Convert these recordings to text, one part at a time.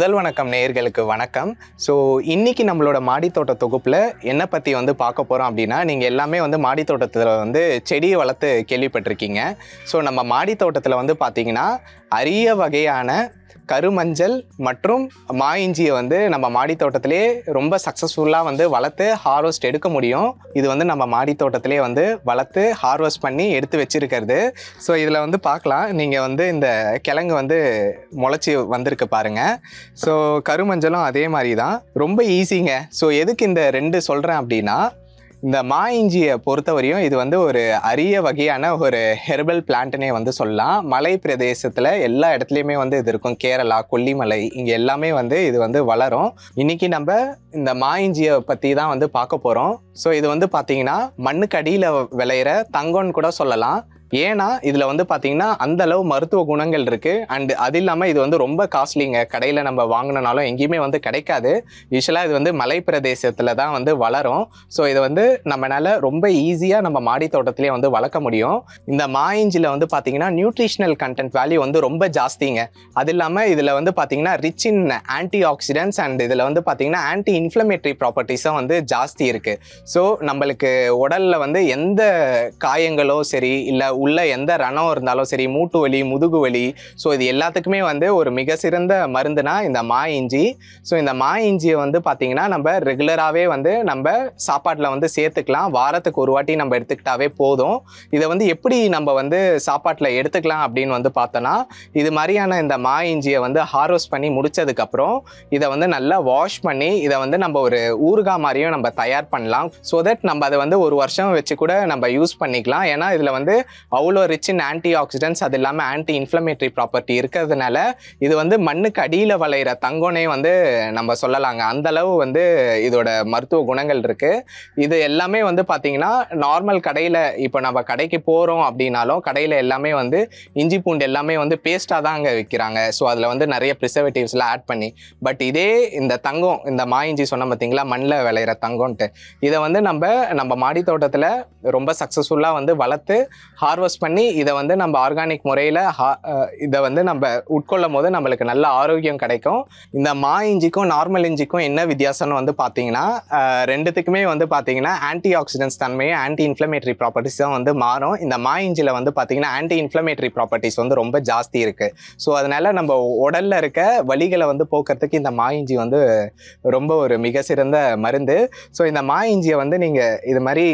முதல் வணக்கம் நேயர்களுக்கு வணக்கம். ஸோ இன்னைக்கு நம்மளோட மாடித்தோட்ட தொகுப்பில் என்ன பற்றி பார்க்க போகிறோம் அப்படின்னா, நீங்கள் எல்லாமே மாடித்தோட்டத்தில் செடியை வளர்த்து கேள்விப்பட்டிருக்கீங்க. ஸோ நம்ம மாடித்தோட்டத்தில் பார்த்தீங்கன்னா அரிய வகையான கருமஞ்சள் மற்றும் மா இஞ்சியை நம்ம மாடித்தோட்டத்திலே ரொம்ப சக்ஸஸ்ஃபுல்லாக வளர்த்து ஹார்வெஸ்ட் எடுக்க முடியும். இது நம்ம மாடித்தோட்டத்திலே வளர்த்து ஹார்வெஸ்ட் பண்ணி எடுத்து வச்சிருக்கிறது. ஸோ இதில் பார்க்கலாம், நீங்கள் இந்த கிழங்கு முளைச்சி வந்திருக்கு பாருங்கள். ஸோ கருமஞ்சளும் அதே மாதிரி தான், ரொம்ப ஈஸிங்க. ஸோ எதுக்கு இந்த ரெண்டு சொல்கிறேன் அப்படின்னா, இந்த மா இஞ்சியை பொறுத்தவரையும் இது ஒரு அரிய வகையான ஒரு ஹெர்பல் பிளான்ட்னே சொல்லலாம். மலை பிரதேசத்தில் எல்லா இடத்துலையுமே இது இருக்கும். கேரளா, கொல்லிமலை, இங்கே எல்லாமே இது வளரும். இன்னைக்கு நம்ம இந்த மா இஞ்சியை பற்றி தான் பார்க்க போகிறோம். ஸோ இது பார்த்தீங்கன்னா மண்ணுக்கு அடியில் விளையிற தங்கம்னு கூட சொல்லலாம். ஏன்னா இதில் பார்த்தீங்கன்னா அந்தளவு மருத்துவ குணங்கள் இருக்குது. அண்டு அது இல்லாமல் இது ரொம்ப காஸ்ட்லிங்க. கடையில் நம்ம வாங்கினாலும் எங்கேயுமே கிடைக்காது. யூஸ்வலாக இது மலை பிரதேசத்தில் தான் வளரும். ஸோ இதை நம்மளால் ரொம்ப ஈஸியாக நம்ம மாடி தோட்டத்திலே வளர்க்க முடியும். இந்த மா இஞ்சியில் பார்த்தீங்கன்னா நியூட்ரிஷனல் கண்டென்ட் வேல்யூ ரொம்ப ஜாஸ்திங்க. அது இல்லாமல் இதில் பார்த்தீங்கன்னா rich in antioxidants and இதில் பார்த்தீங்கன்னா ஆன்டி இன்ஃப்ளமேட்டரி ப்ராப்பர்ட்டிஸும் ஜாஸ்தி இருக்குது. ஸோ நம்மளுக்கு உடலில் எந்த காயங்களோ சரி, இல்லை உள்ள எந்த ரணம் இருந்தாலும் சரி, மூட்டு வலி, முதுகு வலி, ஸோ இது எல்லாத்துக்குமே ஒரு மிக சிறந்த மருந்துனா இந்த மா இஞ்சி. ஸோ இந்த மா இஞ்சியை பார்த்தீங்கன்னா நம்ம ரெகுலராகவே நம்ம சாப்பாட்டில் சேர்த்துக்கலாம். வாரத்துக்கு ஒரு வாட்டி நம்ம எடுத்துக்கிட்டாவே போதும். இதை எப்படி நம்ம சாப்பாட்டில் எடுத்துக்கலாம் அப்படின்னு பார்த்தோன்னா, இது மாதிரியான இந்த மா இஞ்சியை ஹார்வெஸ்ட் பண்ணி முடிச்சதுக்கப்புறம் இதை நல்லா வாஷ் பண்ணி இதை நம்ம ஒரு ஊறுகாய் மாதிரியும் நம்ம தயார் பண்ணலாம். ஸோ தட் நம்ம அதை ஒரு வருஷம் வச்சு கூட நம்ம யூஸ் பண்ணிக்கலாம். ஏன்னா இதில் அவ்வளோ ரிச் இன் ஆன்டி ஆக்சிடென்ட்ஸ், அது இல்லாமல் ஆன்டி இன்ஃப்ளமேட்டரி ப்ராப்பர்ட்டி இருக்கிறதுனால இது மண்ணுக்கு அடியில் விளையிற தங்கோனே நம்ம சொல்லலாங்க. அந்தளவு இதோட மருத்துவ குணங்கள் இருக்குது. இது எல்லாமே பார்த்தீங்கன்னா நார்மல் கடையில், இப்போ நம்ம கடைக்கு போகிறோம் அப்படின்னாலும் கடையில் எல்லாமே இஞ்சி பூண்டு எல்லாமே பேஸ்ட்டாக தான் அங்கே விற்கிறாங்க. ஸோ அதில் நிறைய ப்ரிசர்வேட்டிவ்ஸ்லாம் ஆட் பண்ணி. பட் இதே இந்த தங்கம், இந்த மா இஞ்சி சொன்ன பார்த்தீங்களா, மண்ணில் விளையிற தங்கம்ன்ட்டு, இதை நம்ம மாடி தோட்டத்தில் ரொம்ப சக்ஸஸ்ஃபுல்லாக வளர்த்து ஹார்வெஸ்ட் பண்ணி இதை நம்ம ஆர்கானிக் முறையில் இதை நம்ம உட்கொள்ளும் போது நம்மளுக்கு நல்ல ஆரோக்கியம் கிடைக்கும். இந்த மா இஞ்சிக்கும் நார்மல் இஞ்சிக்கும் என்ன வித்தியாசம்னு பார்த்தீங்கன்னா, ரெண்டுத்துக்குமே பார்த்தீங்கன்னா ஆன்டி ஆக்சிடென்ட்ஸ் தன்மையும் ஆன்டி இன்ஃப்ளமேட்டரி ப்ராப்பர்ட்டிஸ் தான் மாறும். இந்த மா இஞ்சியில் பார்த்தீங்கன்னா ஆன்டி இன்ஃப்ளமேட்டரி ப்ராப்பர்ட்டிஸ் ரொம்ப ஜாஸ்தி இருக்குது. ஸோ அதனால நம்ம உடலில் இருக்க வலிகளை போக்குறதுக்கு இந்த மா இஞ்சி ரொம்ப ஒரு மிக சிறந்த மருந்து. ஸோ இந்த மா இஞ்சியை நீங்கள் இது மாதிரி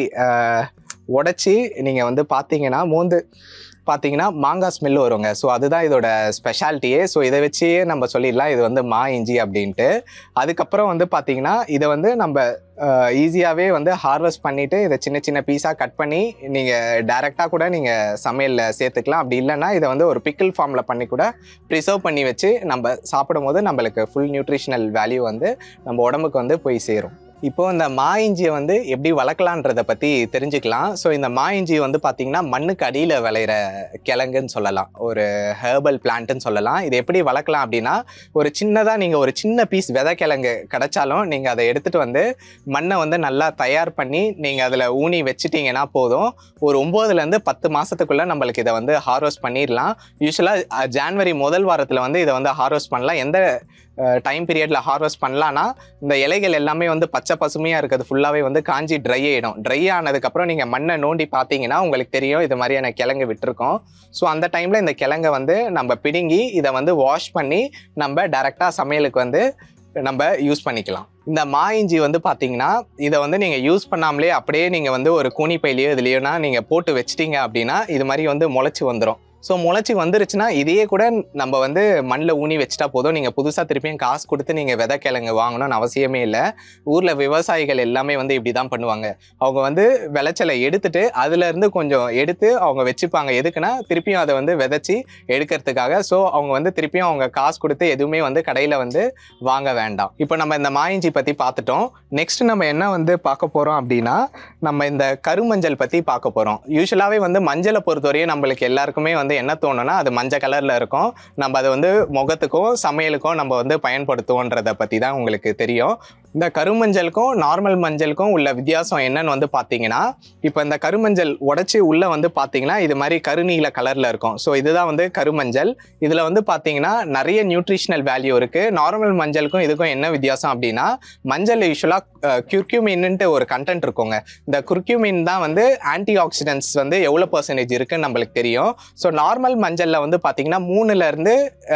உடைச்சி நீங்கள் பார்த்தீங்கன்னா பார்த்தீங்கன்னா மாங்காய் ஸ்மெல் வருங்க. ஸோ அதுதான் இதோட ஸ்பெஷாலிட்டியே. ஸோ இதை வச்சே நம்ம சொல்லிடலாம் இது மா இஞ்சி அப்படின்ட்டு. அதுக்கப்புறம் பார்த்தீங்கன்னா இதை நம்ம ஈஸியாகவே ஹார்வெஸ்ட் பண்ணிவிட்டு இதை சின்ன சின்ன பீஸாக கட் பண்ணி நீங்கள் டைரெக்டாக கூட நீங்கள் சமையலில் சேர்த்துக்கலாம். அப்படி இல்லைன்னா இதை ஒரு பிக்கிள் ஃபார்மில் பண்ணி கூட ப்ரிசர்வ் பண்ணி வச்சு நம்ம சாப்பிடும் போது நம்மளுக்கு ஃபுல் நியூட்ரிஷனல் வேல்யூ நம்ம உடம்புக்கு போய் சேரும். இப்போது இந்த மா இஞ்சியை எப்படி வளர்க்கலான்றதை பற்றி தெரிஞ்சுக்கலாம். ஸோ இந்த மா இஞ்சி பார்த்தீங்கன்னா மண்ணுக்கு அடியில் விளையிற கிழங்குன்னு சொல்லலாம், ஒரு ஹெர்பல் பிளான்ட்டுன்னு சொல்லலாம். இது எப்படி வளர்க்கலாம் அப்படின்னா, ஒரு சின்னதாக நீங்கள் ஒரு சின்ன பீஸ் விதை கிழங்கு கிடச்சாலும் நீங்கள் அதை எடுத்துகிட்டு மண்ணை நல்லா தயார் பண்ணி நீங்கள் அதில் ஊனி வச்சுட்டிங்கன்னா போதும். ஒரு 9லேருந்து 10 மாதத்துக்குள்ளே நம்மளுக்கு இதை ஹார்வெஸ்ட் பண்ணிடலாம். யூஸ்வலாக ஜான்வரி முதல் வாரத்தில் இதை ஹார்வெஸ்ட் பண்ணலாம். எந்த டைம் பீரியடில் ஹார்வெஸ்ட் பண்ணலான்னா, இந்த இலைகள் எல்லாமே பச்சை பசுமையாக இருக்கிறது ஃபுல்லாகவே காஞ்சி ட்ரை ஆகிடும். ட்ரை ஆனதுக்கப்புறம் நீங்கள் மண்ணை நோண்டி பார்த்தீங்கன்னா உங்களுக்கு தெரியும் இது மாதிரியான கிழங்கு விட்டுருக்கோம். ஸோ அந்த டைமில் இந்த கிழங்கை நம்ம பிடுங்கி இதை வாஷ் பண்ணி நம்ம டைரெக்டாக சமையலுக்கு நம்ம யூஸ் பண்ணிக்கலாம். இந்த மா இஞ்சி பார்த்தீங்கன்னா இதை நீங்கள் யூஸ் பண்ணாமலே அப்படியே நீங்கள் ஒரு கூனி பையிலையோ இதுலையோனா நீங்கள் போட்டு வச்சிட்டிங்க அப்படின்னா இது மாதிரி முளைச்சி வந்துடும். ஸோ முளைச்சி வந்துருச்சுன்னா இதையே கூட நம்ம மண்ணில் ஊனி வச்சுட்டா போதும். நீங்கள் புதுசாக திருப்பியும் காசு கொடுத்து நீங்கள் விதை கிழங்கு வாங்கணும்னு அவசியமே இல்லை. ஊரில் விவசாயிகள் எல்லாமே இப்படி தான் பண்ணுவாங்க. அவங்க விளைச்சலை எடுத்துட்டு அதுலேருந்து கொஞ்சம் எடுத்து அவங்க வச்சுப்பாங்க. எதுக்குன்னா திருப்பியும் அதை விதைச்சி எடுக்கிறதுக்காக. ஸோ அவங்க திருப்பியும் அவங்க காசு கொடுத்து எதுவுமே கடையில் வாங்க வேண்டாம். இப்போ நம்ம இந்த மா இஞ்சி பற்றி பார்த்துட்டோம். நெக்ஸ்ட் நம்ம என்ன பார்க்க போகிறோம் அப்படின்னா, நம்ம இந்த கருமஞ்சள் பற்றி பார்க்க போகிறோம். யூஸ்வலாகவே மஞ்சளை பொறுத்தவரையும் நம்மளுக்கு எல்லாருக்குமே என்ன தோணும்னா அது மஞ்சள் கலரில் இருக்கும். நம்ம அதை முகத்துக்கும் சமையலுக்கும் நம்ம பயன்படுத்துவோன்றதை பற்றி தான் உங்களுக்கு தெரியும். இந்த கருமஞ்சளுக்கும் நார்மல் மஞ்சளுக்கும் உள்ள வித்தியாசம் என்னன்னு வந்து பார்த்தீங்கன்னா, இப்போ இந்த கருமஞ்சள் உடைச்சி உள்ளே வந்து பார்த்தீங்கன்னா இது மாதிரி கருநீல கலரில் இருக்கும். ஸோ இதுதான் வந்து கருமஞ்சள். இதில் வந்து பார்த்தீங்கன்னா நிறைய நியூட்ரிஷனல் வேல்யூ இருக்குது. நார்மல் மஞ்சளுக்கும் இதுக்கும் என்ன வித்தியாசம் அப்படின்னா, மஞ்சள் யூஸ்வலாக குர்க்யூமின்ட்டு ஒரு கண்டென்ட் இருக்குங்க. இந்த குர்க்யூமின் தான் வந்து ஆன்டி ஆக்சிடென்ட்ஸ் வந்து எவ்வளோ பர்சன்டேஜ் இருக்குன்னு நம்மளுக்கு தெரியும். ஸோ நார்மல் மஞ்சளில் வந்து பார்த்தீங்கன்னா 3லேருந்து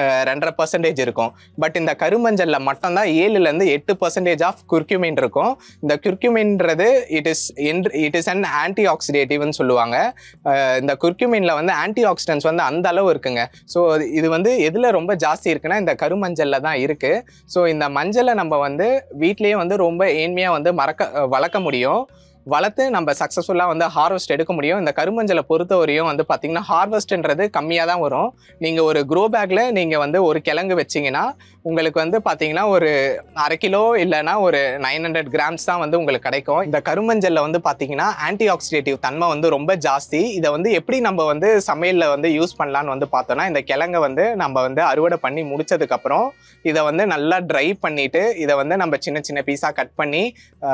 2.5% இருக்கும். பட் இந்த கருமஞ்சளில் மட்டும்தான் 7லேருந்து 8% ஆஃப் குர்க்யூமின் இருக்கும். இந்த குர்க்யூமின்றது இட் இஸ் அன் ஆன்டி ஆக்சிடேட்டிவ்னு சொல்லுவாங்க. இந்த குர்க்யூமின்ல வந்து ஆன்டி ஆக்சிடென்ட்ஸ் வந்து அந்த அளவு இருக்குங்க. ஸோ இது வந்து எதில் ரொம்ப ஜாஸ்தி இருக்குன்னா இந்த கருமஞ்சளில் தான் இருக்குது. ஸோ இந்த மஞ்சளை நம்ம வந்து வீட்லேயே வந்து ரொம்ப ஏழ்மையாக வந்து வளர்க்க முடியும். வளர்த்து நம்ம சக்ஸஸ்ஃபுல்லாக வந்து ஹார்வெஸ்ட் எடுக்க முடியும். இந்த கருமஞ்சளை பொறுத்தவரையும் வந்து பார்த்திங்கன்னா ஹார்வெஸ்ட்ன்றது கம்மியாக தான் வரும். நீங்கள் ஒரு க்ரோ பேக்கில் நீங்கள் வந்து ஒரு கிழங்கு வச்சிங்கன்னா உங்களுக்கு வந்து பார்த்தீங்கன்னா ஒரு 1/2 கிலோ இல்லைனா ஒரு 900 கிராம்ஸ் தான் வந்து உங்களுக்கு கிடைக்கும். இந்த கருமஞ்சளில் வந்து பார்த்தீங்கன்னா ஆன்டி ஆக்சிடேட்டிவ் தன்மை வந்து ரொம்ப ஜாஸ்தி. இதை வந்து எப்படி நம்ம வந்து சமையலில் வந்து யூஸ் பண்ணலான்னு வந்து பார்த்தோன்னா, இந்த கிழங்கை வந்து நம்ம வந்து அறுவடை பண்ணி முடிச்சதுக்கப்புறம் இதை வந்து நல்லா ட்ரை பண்ணிவிட்டு இதை வந்து நம்ம சின்ன சின்ன பீஸாக கட் பண்ணி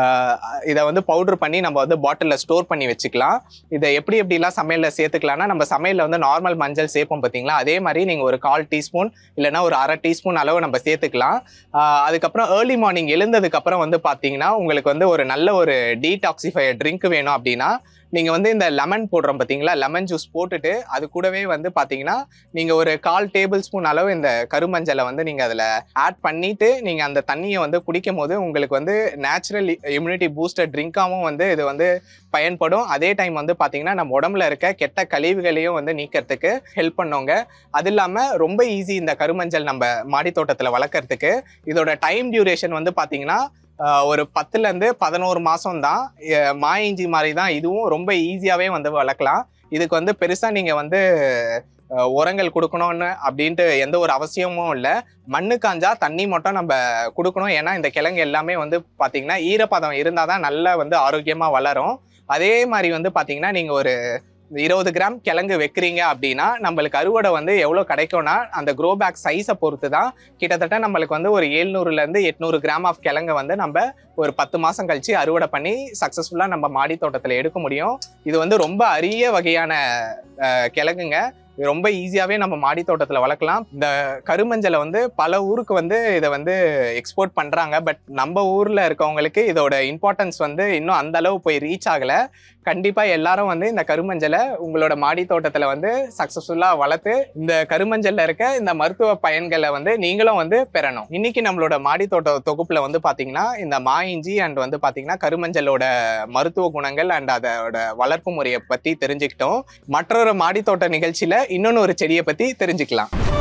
இதை வந்து பவுடர் பண்ணி நம்ம வந்து பாட்டிலில் ஸ்டோர் பண்ணி வச்சுக்கலாம். இதை எப்படிலாம் சமையலில் சேர்த்துக்கலாம்னா, நம்ம சமையலில் வந்து நார்மல் மஞ்சள் சேர்ப்போம் பார்த்தீங்களா, அதே மாதிரி நீங்கள் ஒரு 1/4 டீஸ்பூன் இல்லைனா ஒரு 1/2 டீஸ்பூன் அளவு நம்ம சேர்த்துக்கலாம். அதுக்கப்புறம் ஏர்லி மார்னிங் எழுந்ததுக்கப்புறம் வந்து பார்த்தீங்கன்னா உங்களுக்கு வந்து ஒரு நல்ல ஒரு டீடாக்சிஃபையர் ட்ரிங்க் வேணும் அப்படின்னா, நீங்கள் வந்து இந்த லெமன் போடுறோம் பார்த்தீங்களா, லெமன் ஜூஸ் போட்டுட்டு அது கூடவே வந்து பார்த்தீங்கன்னா நீங்கள் ஒரு 1/4 டேபிள் ஸ்பூன் அளவு இந்த கருமஞ்சளை வந்து நீங்கள் அதில் ஆட் பண்ணிவிட்டு நீங்கள் அந்த தண்ணியை வந்து குடிக்கும் போது உங்களுக்கு வந்து நேச்சுரல் இம்யூனிட்டி பூஸ்டர் ட்ரிங்காகவும் வந்து இது வந்து பயன்படும். அதே டைம் வந்து பார்த்தீங்கன்னா நம்ம உடம்புல இருக்க கெட்ட கழிவுகளையும் வந்து நீக்கிறதுக்கு ஹெல்ப் பண்ணுங்க. அது இல்லாமல் ரொம்ப ஈஸி இந்த கருமஞ்சள் நம்ம மாடி தோட்டத்தில் வளர்க்குறதுக்கு. இதோட டைம் டியூரேஷன் வந்து பார்த்தீங்கன்னா ஒரு 10லேருந்து 11 மாதம் தான். மாய இஞ்சி மாதிரி தான் இதுவும் ரொம்ப ஈஸியாகவே வந்து வளர்க்கலாம். இதுக்கு வந்து பெருசாக நீங்கள் வந்து உரங்கள் கொடுக்கணும்னு அப்படின்ட்டு எந்த ஒரு அவசியமும் இல்லை. மண்ணு காஞ்சா தண்ணி மட்டும் நம்ம கொடுக்கணும். ஏன்னா இந்த கிழங்கு எல்லாமே வந்து பார்த்தீங்கன்னா ஈரப்பதம் இருந்தால் தான் நல்லா வந்து ஆரோக்கியமாக வளரும். அதே மாதிரி வந்து பார்த்தீங்கன்னா நீங்கள் ஒரு 20 கிராம் கிழங்கு வைக்கிறீங்க அப்படின்னா நம்மளுக்கு அறுவடை வந்து எவ்வளோ கிடைக்கும்னா அந்த க்ரோ பேக் சைஸை பொறுத்து தான். கிட்டத்தட்ட நம்மளுக்கு வந்து ஒரு 700லேருந்து 800 கிராம் ஆஃப் கிழங்கு வந்து நம்ம ஒரு 10 மாதம் கழிச்சு அறுவடை பண்ணி சக்ஸஸ்ஃபுல்லாக நம்ம மாடி தோட்டத்தில் எடுக்க முடியும். இது வந்து ரொம்ப அரிய வகையான கிழங்குங்க. ரொம்ப ஈஸியாகவே நம்ம மாடி தோட்டத்தில் வளர்க்கலாம். இந்த கருமஞ்சளை வந்து பல ஊருக்கு வந்து இதை வந்து எக்ஸ்போர்ட் பண்ணுறாங்க. பட் நம்ம ஊரில் இருக்கவங்களுக்கு இதோட இம்பார்ட்டன்ஸ் வந்து இன்னும் அந்த அளவு போய் ரீச் ஆகலை. கண்டிப்பாக எல்லாரும் வந்து இந்த கருமஞ்சளை உங்களோட மாடி தோட்டத்தில் வந்து சக்ஸஸ்ஃபுல்லாக வளர்த்து இந்த கருமஞ்சளில் இருக்க இந்த மருத்துவ பயன்களை வந்து நீங்களும் வந்து பெறணும். இன்னைக்கு நம்மளோட மாடி தோட்ட தொகுப்பில் வந்து பார்த்தீங்கன்னா இந்த மாயிஞ்சி அண்ட் வந்து பார்த்தீங்கன்னா கருமஞ்சளோட மருத்துவ குணங்கள் அண்ட் அதோட வளர்ப்பு முறையை பற்றி தெரிஞ்சுக்கிட்டோம். மற்றொரு மாடி தோட்ட நிகழ்ச்சியில் இன்னொன்று ஒரு செடியை பற்றி தெரிஞ்சுக்கலாம்.